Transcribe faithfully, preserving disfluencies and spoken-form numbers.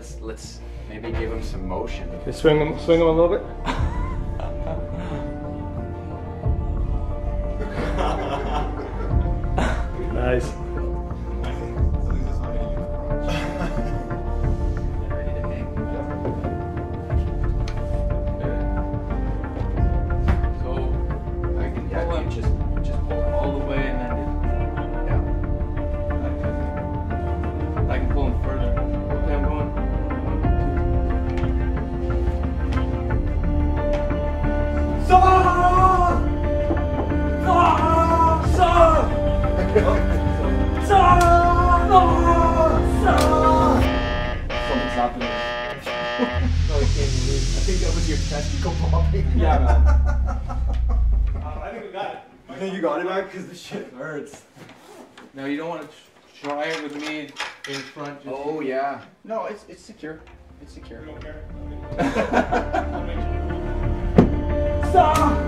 let's let's maybe give him some motion. Okay, swing him, swing him a little bit. Nice. Something's happening. No, I can't believe. I think that was your testicle popping. Yeah, man. uh, I think we got it. I think you got it back because the shit hurts. No, you don't want to try it with me in front. Just Oh yeah. No, it's it's secure. It's secure. You don't care? Stop!